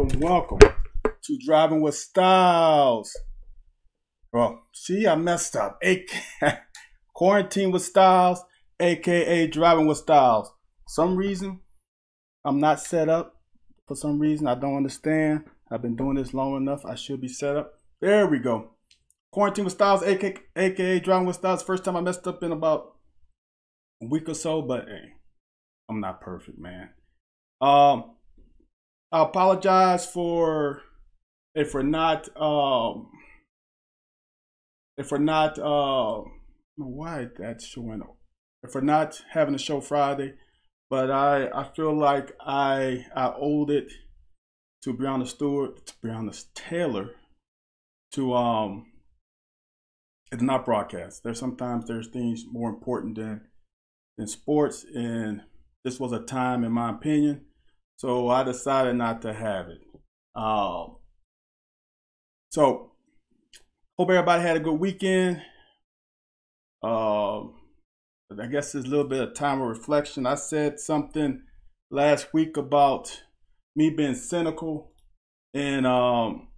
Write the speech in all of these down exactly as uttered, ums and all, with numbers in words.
welcome, welcome to Driving with Styles. Well, see, I messed up. A K Quarantine with Styles, aka Driving with Styles. Some reason I'm not set up. For some reason I don't understand. I've been doing this long enough. I should be set up. There we go. Quarantine with Styles, aka, AKA Driving with Styles. First time I messed up in about a week or so, but hey, I'm not perfect, man. Um, I apologize for if we're not um if we're not uh why that's showing if we're not having a show Friday, but I I feel like I I owed it to Breonna Stewart, to Breonna Taylor, to um it's not broadcast. There's sometimes there's things more important than than sports, and this was a time, in my opinion. So I decided not to have it. Um, so hope everybody had a good weekend. Uh, I guess it's a little bit of time of reflection. I said something last week about me being cynical, and um,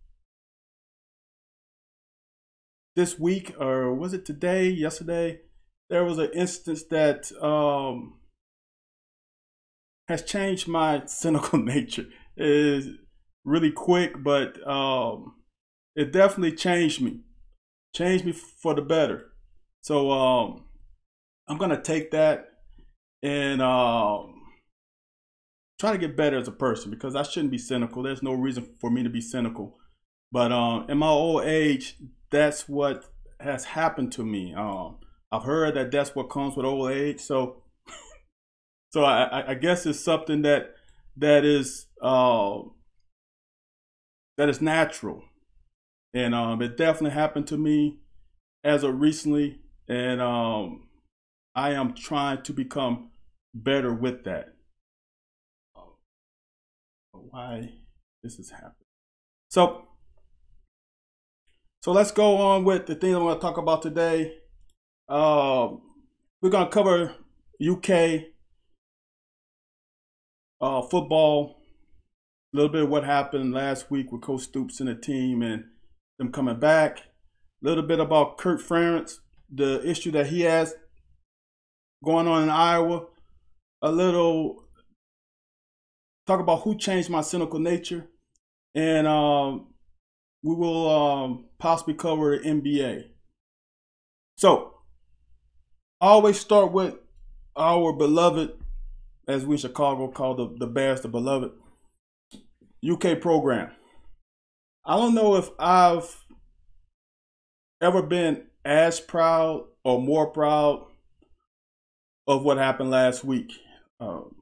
this week, or was it today, yesterday, there was an instance that um, has changed my cynical nature. It is really quick, but um, it definitely changed me. Changed me for the better. So um, I'm gonna take that and um, try to get better as a person, because I shouldn't be cynical. There's no reason for me to be cynical. But um, in my old age, that's what has happened to me. Um, I've heard that that's what comes with old age. So So I, I guess it's something that that is uh, that is natural, and um, it definitely happened to me as of recently, and um, I am trying to become better with that. Why this is happening? So so let's go on with the thing I'm going to talk about today. Uh, we're going to cover U K. Uh, football, a little bit of what happened last week with Coach Stoops and the team and them coming back. A little bit about Kirk Ferentz, the issue that he has going on in Iowa. A little talk about who changed my cynical nature. And um, we will um, possibly cover the N B A. So, I always start with our beloved, as we in Chicago call the, the Bears, the beloved U K program. I don't know if I've ever been as proud or more proud of what happened last week. Um,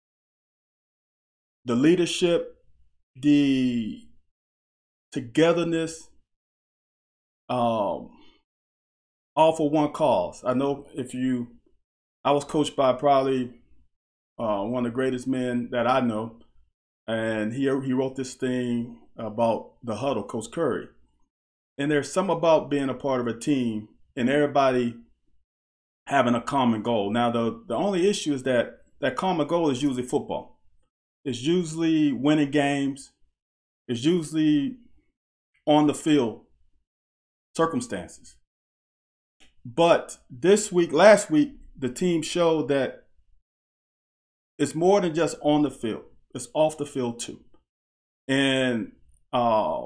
the leadership, the togetherness, um, all for one cause. I know if you, I was coached by probably Uh, one of the greatest men that I know, and he he wrote this thing about the huddle, Coach Curry. And there's something about being a part of a team and everybody having a common goal. Now, the, the only issue is that that common goal is usually football. It's usually winning games. It's usually on the field circumstances. But this week, last week, the team showed that it's more than just on the field. It's off the field too. And uh,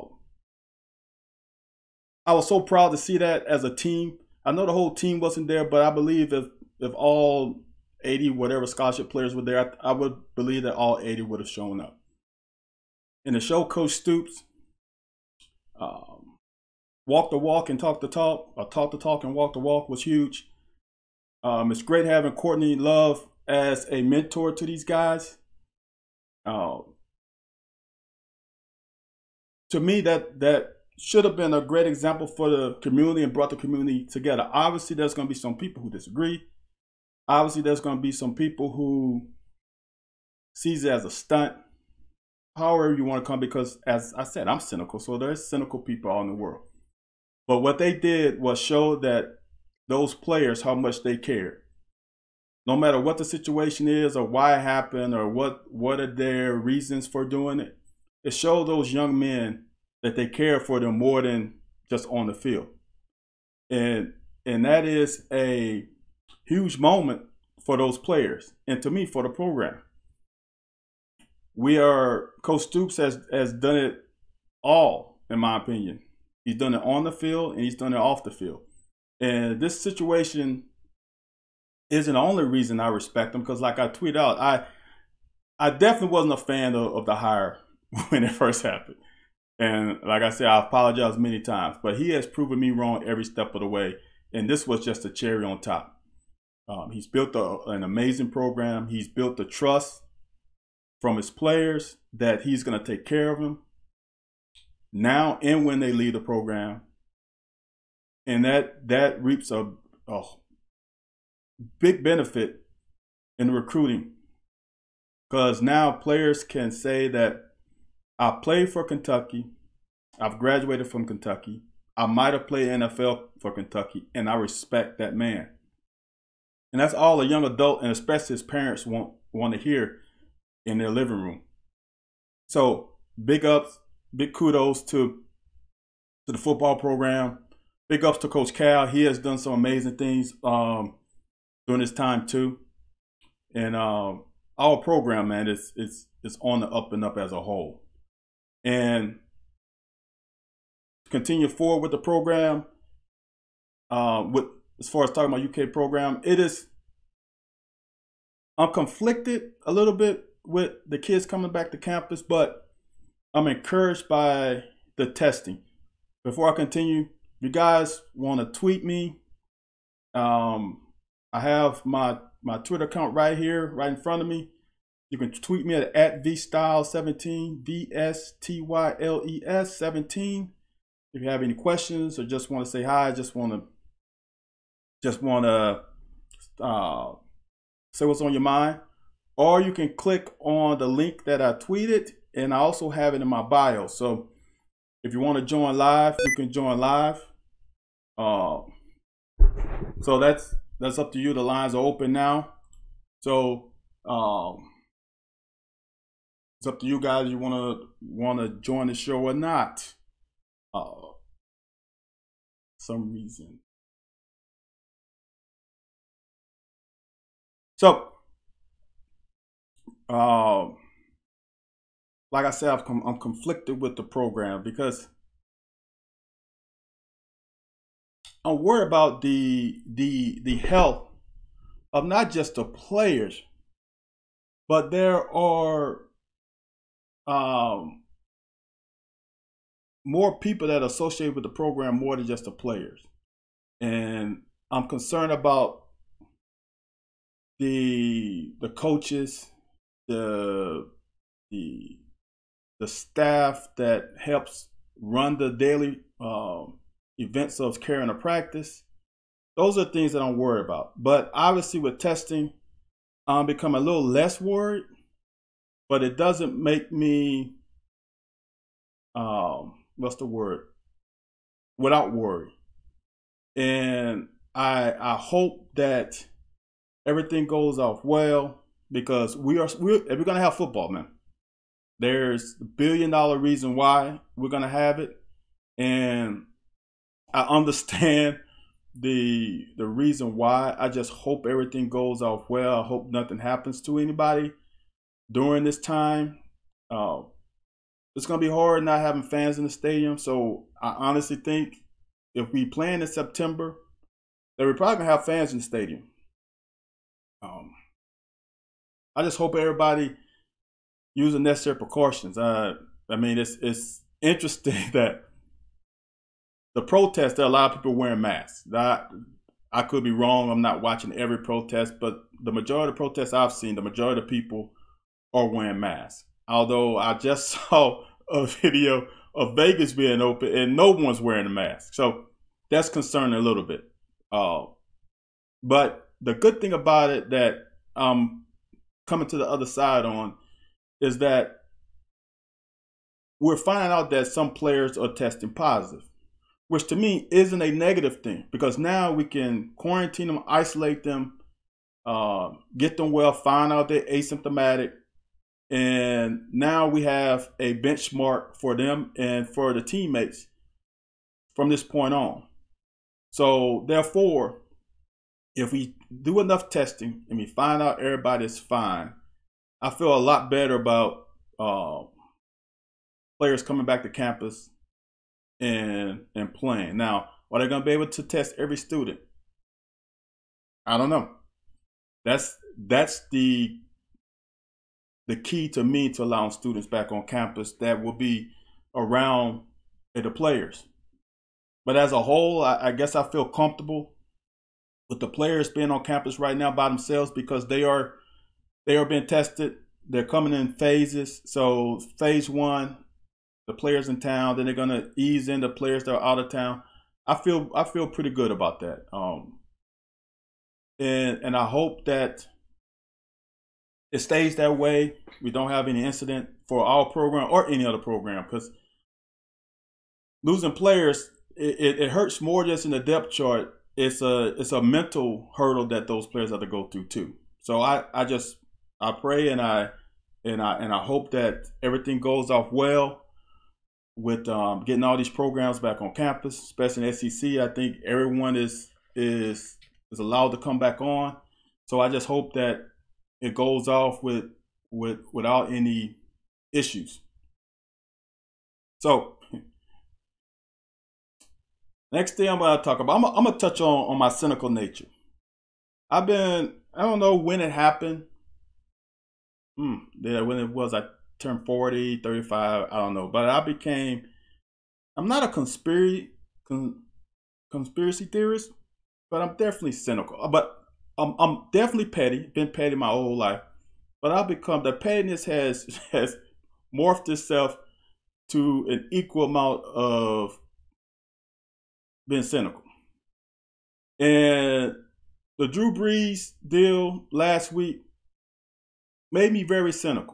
I was so proud to see that as a team. I know the whole team wasn't there, but I believe if if all eighty, whatever scholarship players were there, I, I would believe that all eighty would have shown up. And to show Coach Stoops um, walk the walk and talk the talk, or talk the talk and walk the walk was huge. Um, it's great having Courtney Love as a mentor to these guys. Uh, to me, that that should have been a great example for the community and brought the community together. Obviously, there's going to be some people who disagree. Obviously, there's going to be some people who sees it as a stunt. However you want to come, because as I said, I'm cynical, so there's cynical people all in the world. But what they did was show that those players, how much they cared. No matter what the situation is or why it happened or what, what are their reasons for doing it, it showed those young men that they care for them more than just on the field. And and that is a huge moment for those players, and to me, for the program. We are Coach Stoops has has done it all, in my opinion. He's done it on the field and he's done it off the field. And this situation isn't the only reason I respect him, because like I tweeted out, I I definitely wasn't a fan of, of the hire when it first happened. And like I said, I apologize many times, but he has proven me wrong every step of the way. And this was just a cherry on top. Um, he's built a, an amazing program. He's built the trust from his players that he's going to take care of them now and when they leave the program. And that that reaps a, a big benefit in the recruiting, because now players can say that I played for Kentucky, I've graduated from Kentucky, I might have played N F L for Kentucky, and I respect that man. And that's all a young adult, and especially his parents, want want to hear in their living room. So big ups, big kudos to to the football program. Big ups to Coach Cal. He has done some amazing things um, during his time too. And um, our program, man, is it's it's on the up and up as a whole. And continue forward with the program. Uh, with as far as talking about U K program, it is. I'm conflicted a little bit with the kids coming back to campus, but I'm encouraged by the testing. Before I continue, if you guys want to tweet me, um, I have my my Twitter account right here, right in front of me. You can tweet me at, at V Styles seventeen, V S T Y L E S seventeen. If you have any questions or just want to say hi, just want to just want to uh, say what's on your mind. Or you can click on the link that I tweeted, and I also have it in my bio. So if you want to join live, you can join live. Uh, so that's that's up to you. The lines are open now. So um, it's up to you guys. You want to want to join the show or not? Uh, some reason. So, uh, like I said, I've com- I'm conflicted with the program because I'm worried about the the the health of not just the players, but there are um, more people that are associated with the program more than just the players, and I'm concerned about the the coaches, the the the staff that helps run the daily um, events of care and a practice. Those are things that I'm worried about. But obviously with testing, I'm becoming a little less worried, but it doesn't make me, um, what's the word? Without worry. And I I hope that everything goes off well, because we are we're, we're going to have football, man. There's a billion dollar reason why we're going to have it. And I understand the the reason why. I just hope everything goes off well. I hope nothing happens to anybody during this time. Uh, it's going to be hard not having fans in the stadium. So I honestly think if we play in September, that we're probably going to have fans in the stadium. Um, I just hope everybody use the necessary precautions. Uh, I mean, it's it's interesting that the protest, there are a lot of people wearing masks. I, I could be wrong. I'm not watching every protest, but the majority of the protests I've seen, the majority of people are wearing masks. Although I just saw a video of Vegas being open and no one's wearing a mask. So that's concerning a little bit. Uh, but the good thing about it that I'm coming to the other side on is that we're finding out that some players are testing positive, which to me isn't a negative thing, because now we can quarantine them, isolate them, uh, get them well, find out they're asymptomatic, And now we have a benchmark for them and for the teammates from this point on. So therefore, if we do enough testing and we find out everybody's fine, I feel a lot better about uh, players coming back to campus and and playing. Now, are they going to be able to test every student? I don't know. That's that's the the key to me to allowing students back on campus that will be around the players. But as a whole, I, I guess I feel comfortable with the players being on campus right now by themselves because they are they are being tested. They're coming in phases. So phase one, the players in town, then they're gonna ease in the players that are out of town. I feel I feel pretty good about that. Um, and and I hope that it stays that way. We don't have any incident for our program or any other program because losing players, it, it, it hurts more just in the depth chart. It's a it's a mental hurdle that those players have to go through too. So I, I just I pray and I and I and I hope that everything goes off well with um, getting all these programs back on campus, especially in S E C. I think everyone is is is allowed to come back on. So I just hope that it goes off with with without any issues. So next thing I'm going to talk about, I'm, I'm going to touch on, on my cynical nature. I've been, I don't know when it happened. Hmm, yeah, when it was, I turned forty, thirty-five, I don't know. But I became, I'm not a conspiracy, con, conspiracy theorist, but I'm definitely cynical. But I'm, I'm definitely petty, been petty my whole life. But I've become, the pettiness has, has morphed itself to an equal amount of being cynical. And the Drew Brees deal last week made me very cynical.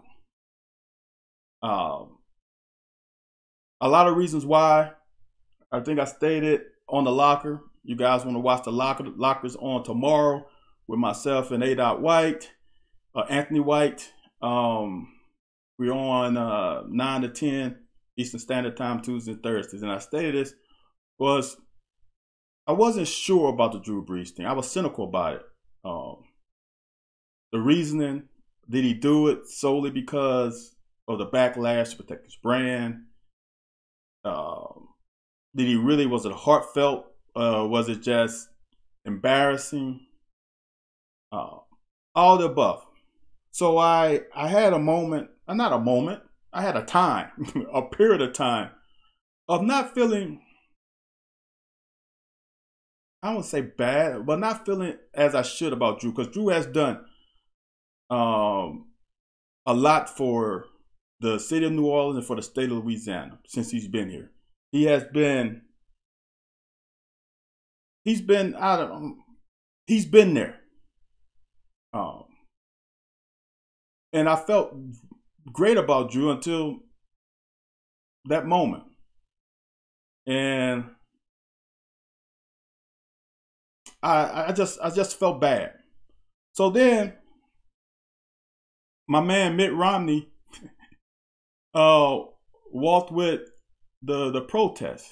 Um, a lot of reasons why. I think I stated on the locker. You guys want to watch the locker lockers on tomorrow with myself and A. White, uh, Anthony White. Um, we're on uh, nine to ten Eastern Standard Time, Tuesdays and Thursdays. And I stated this was I wasn't sure about the Drew Brees thing. I was cynical about it. Um, the reasoning, did he do it solely because of the backlash to protect his brand? Um, did he really, was it heartfelt? Uh, was it just embarrassing? Uh, all the above. So I, I had a moment, not a moment, I had a time, a period of time of not feeling, I don't say bad, but not feeling as I should about Drew, because Drew has done um, a lot for the city of New Orleans and for the state of Louisiana since he's been here. He has been, he's been out of, um, he's been there. Um, and I felt great about Drew until that moment. And I, I just I just felt bad. So then my man Mitt Romney uh, walked with the the protest,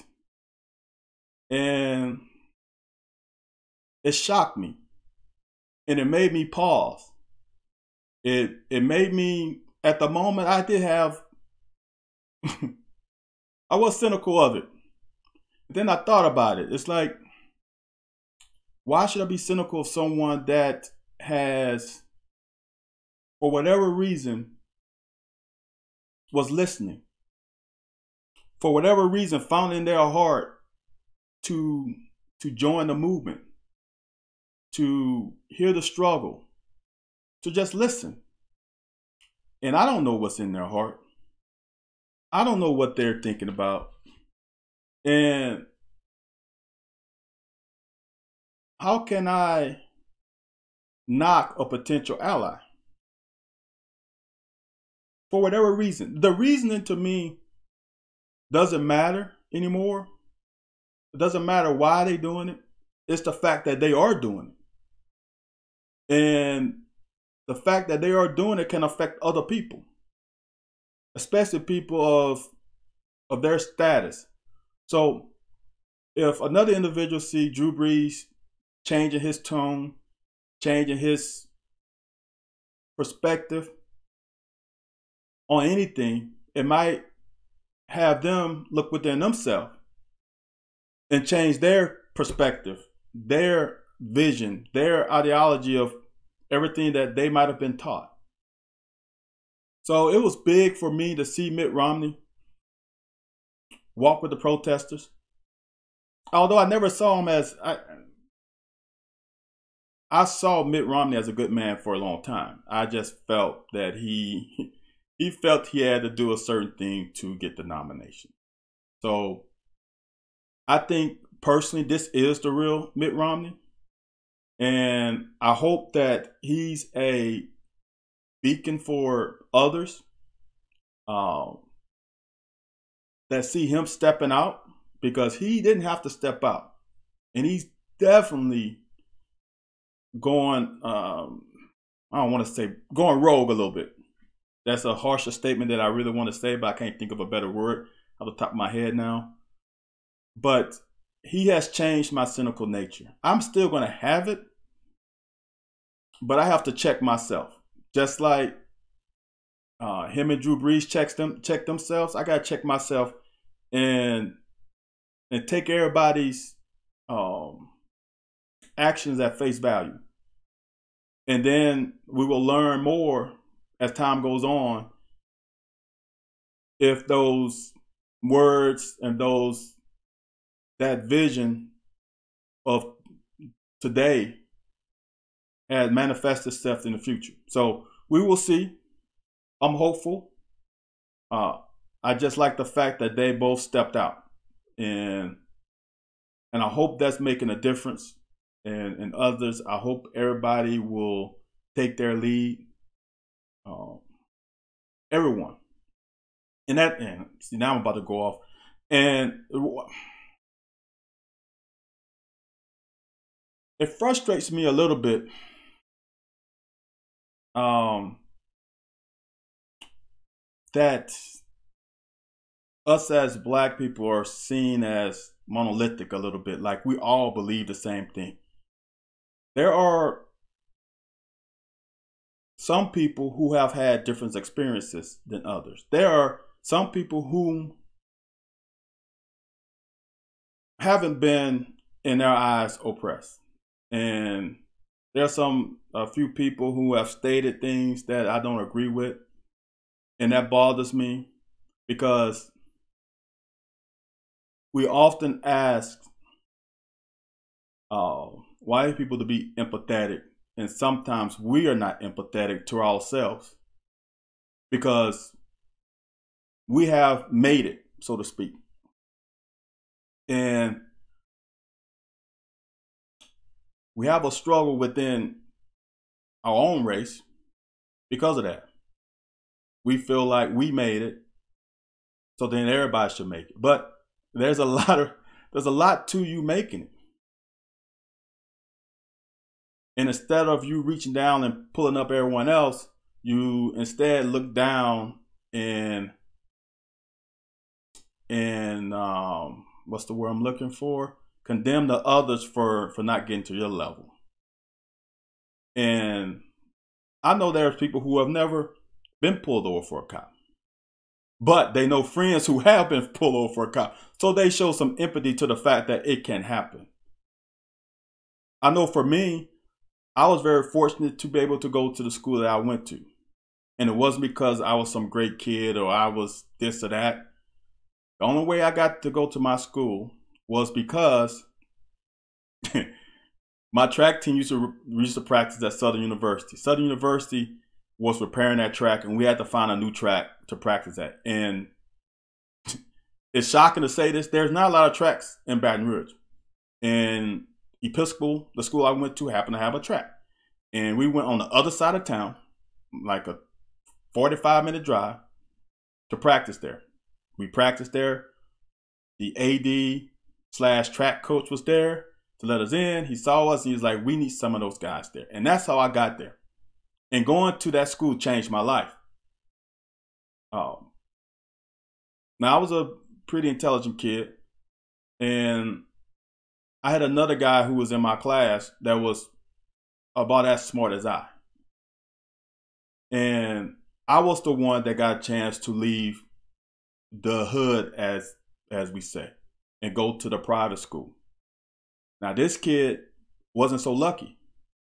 and it shocked me, and it made me pause. It it made me, at the moment, I did have I was cynical of it. Then I thought about it. It's like, why should I be cynical of someone that has, for whatever reason, was listening? For whatever reason, found in their heart to, to join the movement, to hear the struggle, to just listen. And I don't know what's in their heart. I don't know what they're thinking about. And how can I knock a potential ally? For whatever reason. The reasoning to me doesn't matter anymore. It doesn't matter why they're doing it. It's the fact that they are doing it. And the fact that they are doing it can affect other people. especially people of of their status. So if another individual see Drew Brees changing his tone, changing his perspective on anything, it might have them look within themselves and change their perspective, their vision, their ideology of everything that they might have been taught. So it was big for me to see Mitt Romney walk with the protesters. Although I never saw him as, I, I saw Mitt Romney as a good man for a long time. I just felt that he, he felt he had to do a certain thing to get the nomination. So I think personally, this is the real Mitt Romney. And I hope that he's a beacon for others um, that see him stepping out, because he didn't have to step out. And he's definitely going, um, I don't want to say, going rogue a little bit. That's a harsher statement that I really want to say, but I can't think of a better word off the top of my head now. But he has changed my cynical nature. I'm still going to have it, but I have to check myself. Just like uh, him and Drew Brees checks them, check themselves, I got to check myself and and take everybody's um, actions at face value. And then we will learn more as time goes on if those words and those that vision of today has manifested itself in the future. So we will see. I'm hopeful. Uh, I just like the fact that they both stepped out, and and I hope that's making a difference. And and others, I hope everybody will take their lead. Um, everyone. And that, and see, now I'm about to go off. And it frustrates me a little bit um, that us as black people are seen as monolithic a little bit, like we all believe the same thing. There are some people who have had different experiences than others. There are some people who haven't been, in their eyes, oppressed. And there are some, a few people who have stated things that I don't agree with. And that bothers me, because we often ask uh, white people to be empathetic, and sometimes we are not empathetic to ourselves because we have made it, so to speak. And we have a struggle within our own race because of that. We feel like we made it, so then everybody should make it. But there's a lot of there's a lot to you making it. And instead of you reaching down and pulling up everyone else, you instead look down and and um, what's the word I'm looking for? Condemn the others for for not getting to your level. And I know there's people who have never been pulled over for a cop, but they know friends who have been pulled over for a cop, so they show some empathy to the fact that it can happen. I know for me, I was very fortunate to be able to go to the school that I went to. And it wasn't because I was some great kid or I was this or that. The only way I got to go to my school was because my track team used to, used to practice at Southern University. Southern University was repairing that track, and we had to find a new track to practice at. And it's shocking to say this, there's not a lot of tracks in Baton Rouge. And Episcopal, the school I went to, happened to have a track. And we went on the other side of town, like a forty-five minute drive, to practice there. We practiced there. The A D slash track coach was there to let us in. He saw us and he was like, we need some of those guys there. And that's how I got there. And going to that school changed my life. Um, Now, I was a pretty intelligent kid, and I had another guy who was in my class that was about as smart as I. And I was the one that got a chance to leave the hood, as as we say, and go to the private school. Now, this kid wasn't so lucky.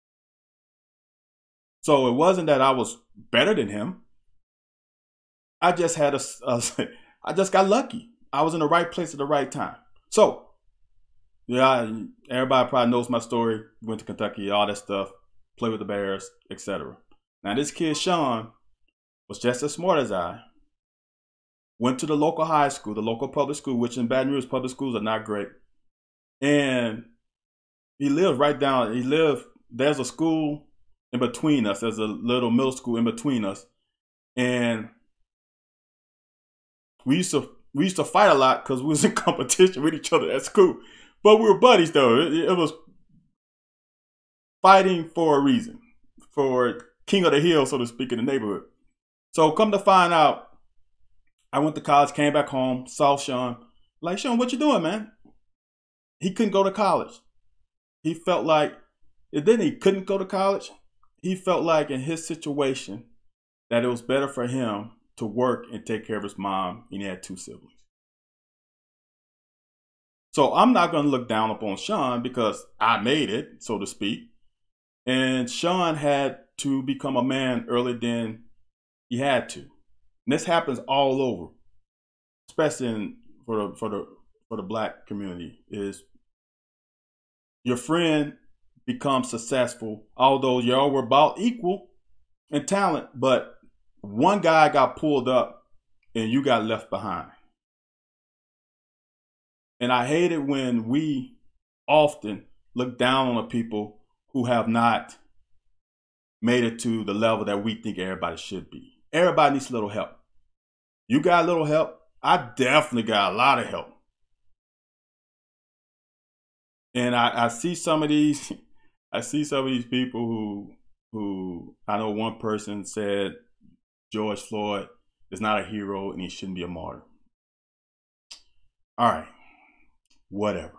So it wasn't that I was better than him. I just had a, a I just got lucky. I was in the right place at the right time. So, yeah, everybody probably knows my story. Went to Kentucky, all that stuff, played with the Bears, et cetera. Now, this kid, Sean, was just as smart as I. Went to the local high school, the local public school, which in Baton Rouge, public schools are not great. And he lived right down, he lived, there's a school in between us. There's a little middle school in between us. And we used to we used to fight a lot because we was in competition with each other at school. But we were buddies, though. It, it was fighting for a reason, for king of the hill, so to speak, in the neighborhood. So come to find out, I went to college, came back home, saw Sean. Like, Sean, what you doing, man? He couldn't go to college. He felt like, it didn't he couldn't go to college. He felt like in his situation that it was better for him to work and take care of his mom, and he had two siblings. So I'm not going to look down upon Sean because I made it, so to speak. And Sean had to become a man earlier than he had to. And this happens all over, especially in, for the for the for the black community. Is your friend becomes successful, although y'all were about equal in talent, but one guy got pulled up and you got left behind. And I hate it when we often look down on the people who have not made it to the level that we think everybody should be. Everybody needs a little help. You got a little help. I definitely got a lot of help. And I, I see some of these, I see some of these people who, who I know one person said George Floyd is not a hero and he shouldn't be a martyr. All right, whatever.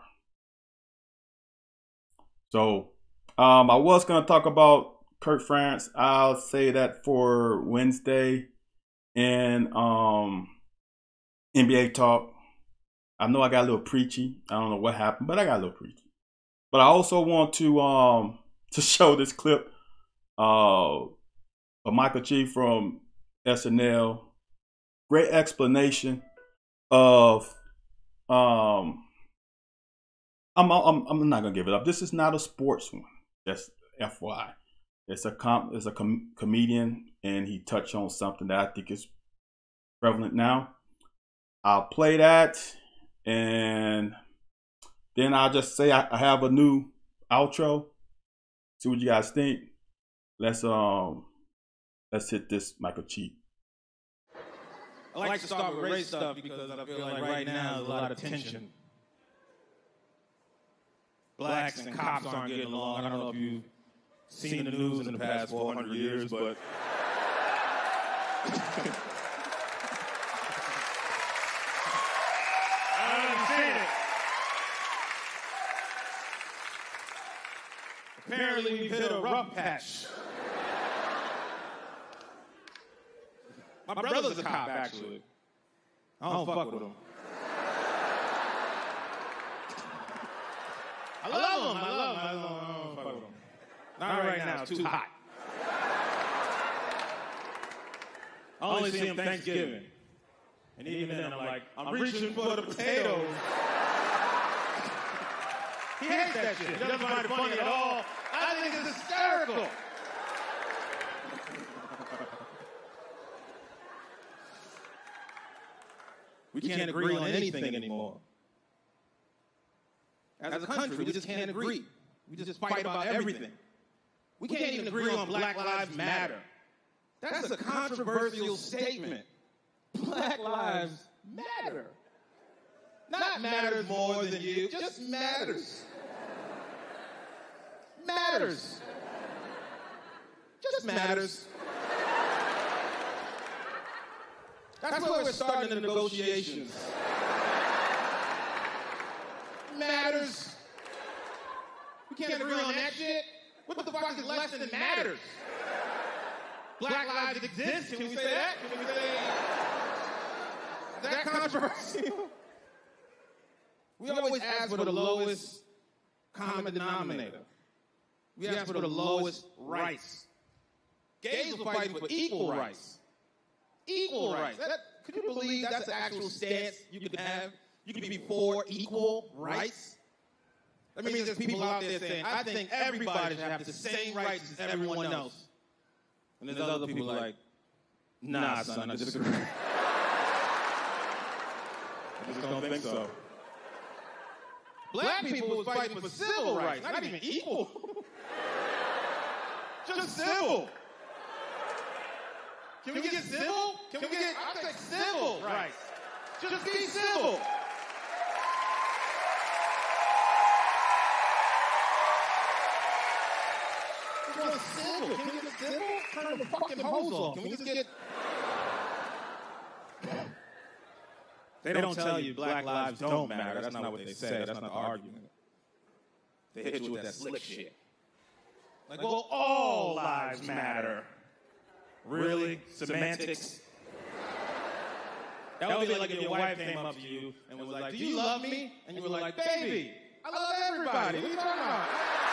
So um, I was going to talk about Kirk Ferentz. I'll say that for Wednesday in um, N B A talk. I know I got a little preachy. I don't know what happened, but I got a little preachy. But I also want to um, to show this clip uh, of Michael Che from S N L. Great explanation of um, I'm I'm I'm not gonna give it up. This is not a sports one. Just F Y I. It's a com it's a com comedian, and he touched on something that I think is prevalent now. I'll play that, and then I'll just say I, I have a new outro. See what you guys think. Let's um let's hit this Michael Che. I like to start with race stuff because I feel like right now there's a lot of tension. Blacks and cops aren't getting along. I don't know if you've seen the news in the past four hundred years, but I haven't seen it. Apparently we've hit a rough patch. My brother's a cop, actually. I don't fuck with him. I love him. I love him. I love him. I don't fuck with him. Not right now. It's too hot. I only see him Thanksgiving. And even then, I'm like, I'm reaching for the potatoes. He hates that shit. He doesn't find it funny at all. I think it's hysterical. We can't agree on anything anymore. As a country, we just can't agree. We just fight about everything. We can't even agree on Black Lives Matter. That's a controversial statement. Black Lives Matter. Not matters more than you, just matters. Matters. Just matters. That's where we're starting the negotiations. Matters. We can't agree on that shit. What the fuck is less than matters? Black lives exist. Can we say that? Can we say is that controversial? We always ask for the lowest common denominator. We ask for the lowest rights. Gays were fighting for equal rights. Equal rights. That, could you believe that's the actual stance you could have? You could be for equal rights? That means there's people out there saying, I think everybody should have the same rights as everyone else. And there's other people like, nah, son, I disagree. I just don't think so. Black people was fighting for civil rights, not even equal. Just civil. Can we get civil? Can we get, I'll take civil rights. Just be civil. Civil. Can we get civil? Turn the fucking hose off. Can we just get... They don't tell you black lives don't matter. That's not what they say. That's not the argument. They hit you with that slick shit. Like, well, all lives matter. Really? Semantics? That would be like if your wife came up to you and was like, do you love me? And you were like, baby, I love everybody. What are you talking about?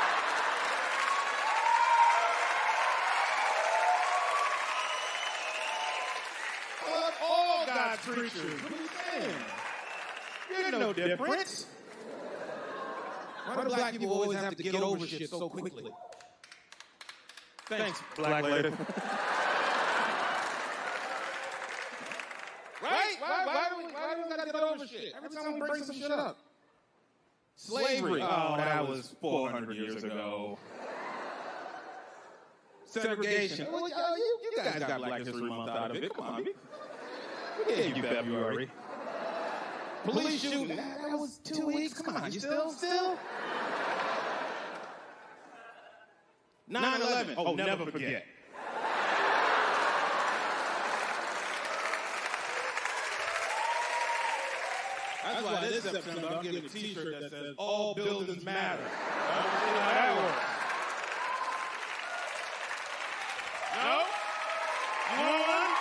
I love all God's creatures. What are you saying? You're no different. Why do black people always have to get over shit so quickly? Thanks, black lady. Right? Why, why do we, why do we gotta get over shit? Every time we bring some shit up. Slavery. Oh, that was four hundred years ago. Segregation. Well, you, you guys got Black History Month out of it. Come on, we gave you February. Police shooting. That, that was two weeks. Come on, you still, still? nine eleven. Oh, never forget. That's why this September I'm getting a t-shirt that says, all buildings matter. I don't see how that works. No? You want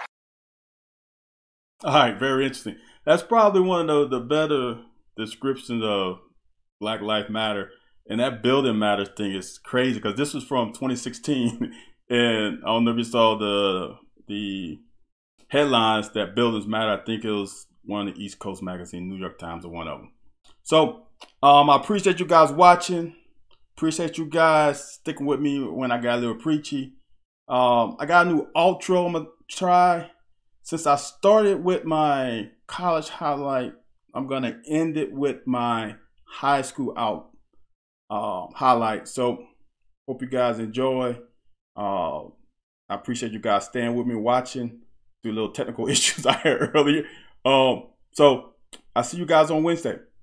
one? All right, very interesting. That's probably one of the, the better descriptions of Black Lives Matter. And that building matters thing is crazy because this was from twenty sixteen. And I don't know if you saw the the headlines that buildings matter. I think it was one of the East Coast magazine, New York Times, or one of them. So um, I appreciate you guys watching. Appreciate you guys sticking with me when I got a little preachy. Um, I got a new outro I'm going to try. Since I started with my college highlight, I'm going to end it with my high school out um, highlight. So hope you guys enjoy. Uh, I appreciate you guys staying with me watching through little technical issues I had earlier. Um, so I'll see you guys on Wednesday.